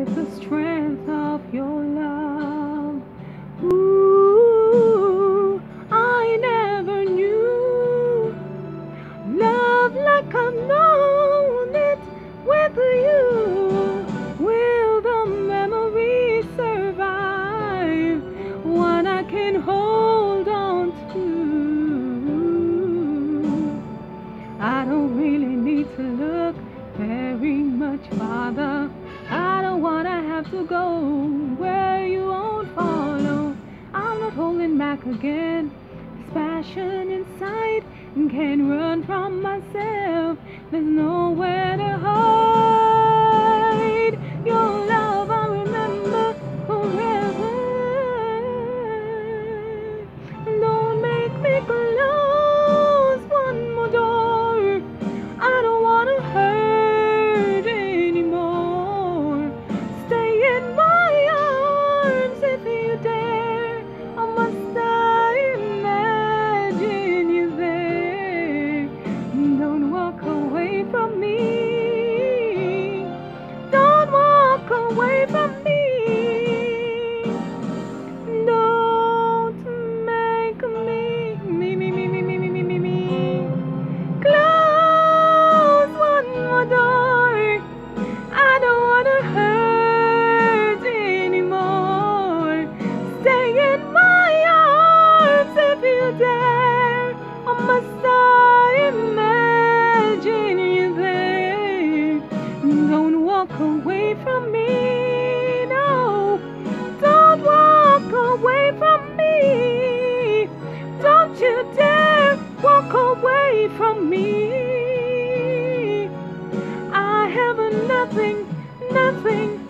with the strength of your love. Ooh, I never knew love like I've known it with you. Will the memory survive one I can hold on to? I don't really need to look very much farther. I don't wanna have to go where you won't follow. I'm not holding back again. This passion inside can't run from myself. There's nowhere to hide. Your love I remember forever. Don't make me close one more door. I don't wanna hurt anymore. Stay in my arms if you dare. Or must I imagine you there? Don't walk away from me. Don't walk away from me. Don't make me close one more door. I don't wanna hurt anymore. Stay in my arms if you dare. Or must I imagine you there? Don't walk away from me. No, don't walk away from me. Don't you dare walk away from me. I have nothing